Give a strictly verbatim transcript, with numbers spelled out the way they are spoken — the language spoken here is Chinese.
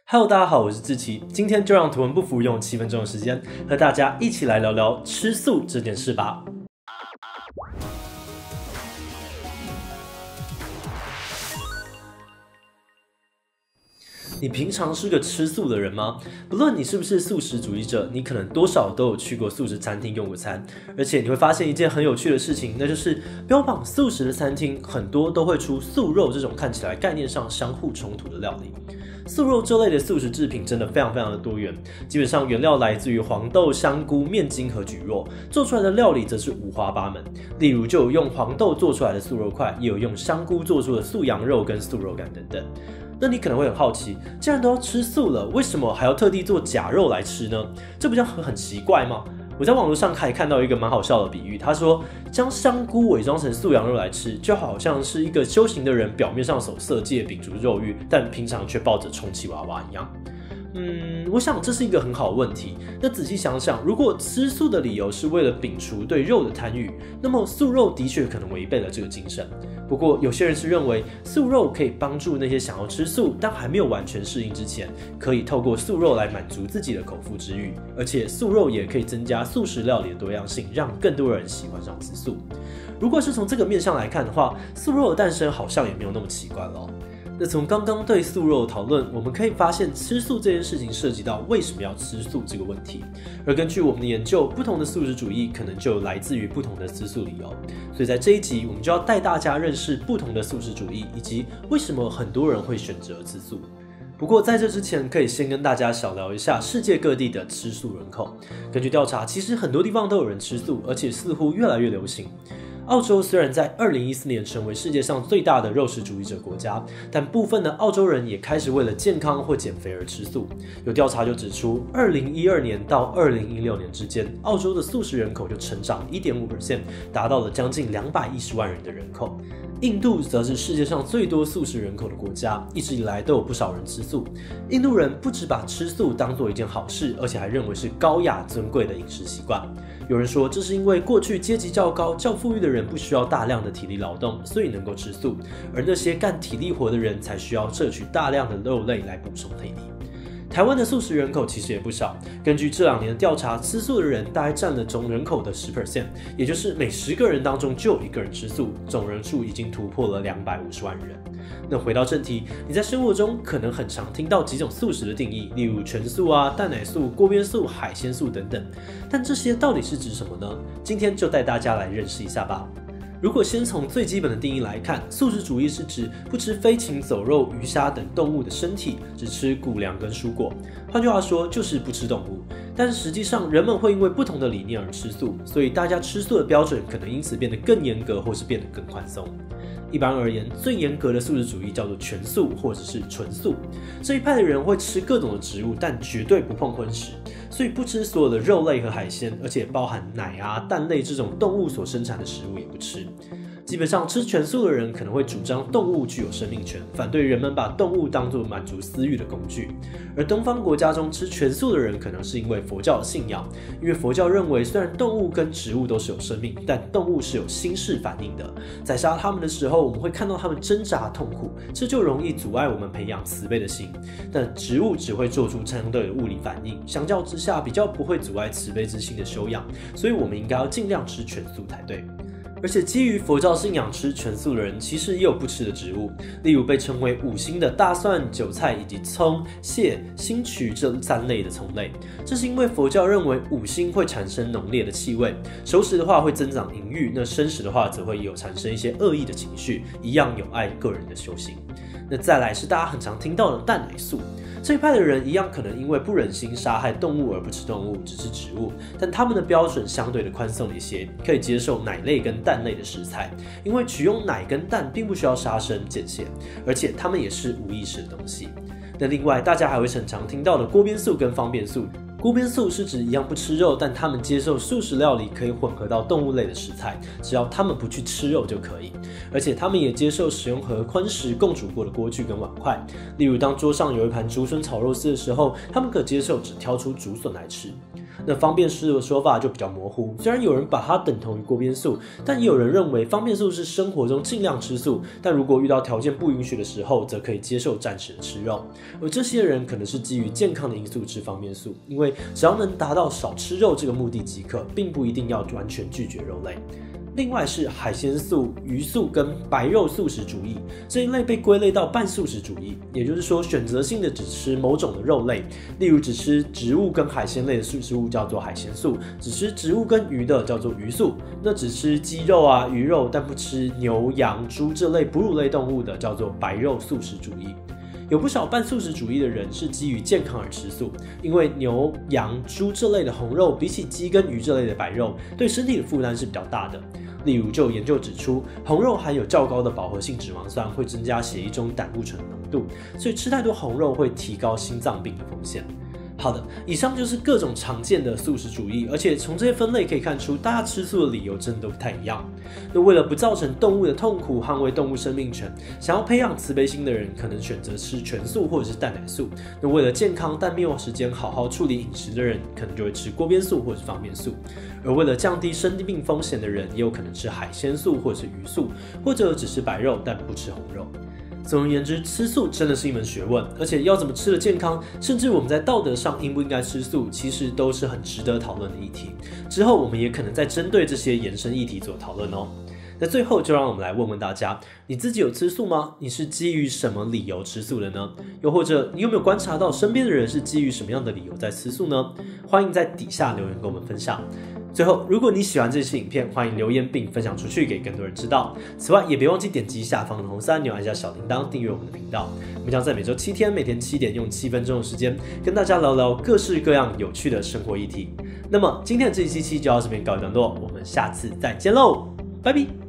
Hello， 大家好，我是志奇，今天就让图文不符用七分钟的时间和大家一起来聊聊吃素这件事吧。你平常是个吃素的人吗？不论你是不是素食主义者，你可能多少都有去过素食餐厅用过餐，而且你会发现一件很有趣的事情，那就是标榜素食的餐厅很多都会出素肉这种看起来概念上相互冲突的料理。素肉这类的素食制品真的非常非常的多元，基本上原料来自于黄豆、香菇、面筋和蒟蒻，做出来的料理则是五花八门。例如就有用黄豆做出来的素肉块，也有用香菇做出的素羊肉跟素肉干等等。那你可能会很好奇，既然都要吃素了，为什么还要特地做假肉来吃呢？这不就很奇怪吗？我在网络上还看到一个蛮好笑的比喻，他说将香菇伪装成素羊肉来吃，就好像是一个修行的人表面上守色戒、秉烛肉欲，但平常却抱着充气娃娃一样。嗯，我想这是一个很好的问题。那仔细想想，如果吃素的理由是为了摒除对肉的贪欲，那么素肉的确可能违背了这个精神。不过有些人是认为素肉可以帮助那些想要吃素但还没有完全适应之前，可以透过素肉来满足自己的口腹之欲，而且素肉也可以增加素食料理的多样性，让更多人喜欢上吃素。如果是从这个面向来看的话，素肉的诞生好像也没有那么奇怪了。那从刚刚对素肉的讨论，我们可以发现吃素这件事情涉及到为什么要吃素这个问题。而根据我们的研究，不同的素食主义可能就来自于不同的吃素理由。所以在这一集，我们就要带大家认识不同的素食主义，以及为什么很多人会选择吃素。不过在这之前，可以先跟大家小聊一下世界各地的吃素人口。根据调查，其实很多地方都有人吃素，而且似乎越来越流行。澳洲虽然在二零一四年成为世界上最大的肉食主义者国家，但部分的澳洲人也开始为了健康或减肥而吃素。有调查就指出，二零一二年到二零一六年之间，澳洲的素食人口就成长 百分之一点五， 达到了将近两百一十万人的人口。印度则是世界上最多素食人口的国家，一直以来都有不少人吃素。印度人不只把吃素当作一件好事，而且还认为是高雅尊贵的饮食习惯。有人说，这是因为过去阶级较高、较富裕的人不需要大量的体力劳动，所以能够吃素，而那些干体力活的人才需要摄取大量的肉类来补充体力。台湾的素食人口其实也不少，根据这两年的调查，吃素的人大概占了总人口的 百分之十， 也就是每十个人当中就有一个人吃素，总人数已经突破了两百五十万人。那回到正题，你在生活中可能很常听到几种素食的定义，例如全素啊、蛋奶素、锅边素、海鲜素等等，但这些到底是指什么呢？今天就带大家来认识一下吧。如果先从最基本的定义来看，素食主义是指不吃飞禽走肉、鱼虾等动物的身体，只吃谷粮跟蔬果。换句话说，就是不吃动物。但实际上，人们会因为不同的理念而吃素，所以大家吃素的标准可能因此变得更严格，或是变得更宽松。一般而言，最严格的素食主义叫做全素或者是纯素。这一派的人会吃各种的植物，但绝对不碰荤食，所以不吃所有的肉类和海鲜，而且包含奶啊、蛋类这种动物所生产的食物也不吃。基本上吃全素的人可能会主张动物具有生命权，反对人们把动物当作满足私欲的工具。而东方国家中吃全素的人可能是因为佛教的信仰，因为佛教认为虽然动物跟植物都是有生命，但动物是有心识反应的，在杀它们的时候，我们会看到它们挣扎痛苦，这就容易阻碍我们培养慈悲的心。但植物只会做出相对的物理反应，相较之下比较不会阻碍慈悲之心的修养，所以我们应该要尽量吃全素才对。而且基于佛教信仰吃全素的人，其实也有不吃的植物，例如被称为五辛的大蒜、韭菜以及葱、蟹、兴渠这三类的葱类。这是因为佛教认为五辛会产生浓烈的气味，熟食的话会增长淫欲，那生食的话则会有产生一些恶意的情绪，一样有碍个人的修行。那再来是大家很常听到的蛋奶素。这一派的人一样可能因为不忍心杀害动物而不吃动物，只吃植物，但他们的标准相对的宽松一些，可以接受奶类跟蛋类的食材，因为取用奶跟蛋并不需要杀生见血，而且它们也是无意识的东西。那另外大家还会很常听到的锅边素跟方便素。锅边素是指一样不吃肉，但他们接受素食料理可以混合到动物类的食材，只要他们不去吃肉就可以。而且他们也接受使用和荤食共煮过的锅具跟碗筷，例如当桌上有一盘竹笋炒肉丝的时候，他们可接受只挑出竹笋来吃。 那方便素的说法就比较模糊，虽然有人把它等同于锅边素，但也有人认为方便素是生活中尽量吃素，但如果遇到条件不允许的时候，则可以接受暂时的吃肉。而这些人可能是基于健康的因素吃方便素，因为只要能达到少吃肉这个目的即可，并不一定要完全拒绝肉类。另外是海鲜素、鱼素跟白肉素食主义这一类被归类到半素食主义，也就是说选择性的只吃某种的肉类，例如只吃植物跟海鲜类的食物叫做海鲜素，只吃植物跟鱼的叫做鱼素，那只吃鸡肉啊、鱼肉但不吃牛、羊、猪这类哺乳类动物的叫做白肉素食主义。有不少半素食主义的人是基于健康而吃素，因为牛、羊、猪这类的红肉比起鸡跟鱼这类的白肉，对身体的负担是比较大的。例如，就有研究指出，红肉含有较高的饱和性脂肪酸，会增加血液中胆固醇的浓度，所以吃太多红肉会提高心脏病的风险。好的，以上就是各种常见的素食主义，而且从这些分类可以看出，大家吃素的理由真的都不太一样。那为了不造成动物的痛苦，捍卫动物生命权，想要培养慈悲心的人，可能选择吃全素或者是蛋奶素。那为了健康但没有时间好好处理饮食的人，可能就会吃锅边素或者是方便素。而为了降低生病风险的人，也有可能吃海鲜素或者是鱼素，或者只吃白肉但不吃红肉。总而言之，吃素真的是一门学问，而且要怎么吃得健康，甚至我们在道德上应不应该吃素，其实都是很值得讨论的议题。之后我们也可能再针对这些延伸议题做讨论哦。那最后就让我们来问问大家，你自己有吃素吗？你是基于什么理由吃素的呢？又或者你有没有观察到身边的人是基于什么样的理由在吃素呢？欢迎在底下留言跟我们分享。最后，如果你喜欢这期影片，欢迎留言并分享出去给更多人知道。此外，也别忘记点击下方的红色按钮，按下小铃铛，订阅我们的频道。我们将在每周七天，每天七点，用七分钟的时间，跟大家聊聊各式各样有趣的生活议题。那么，今天的这一期就到这边告一段落，我们下次再见喽，拜拜。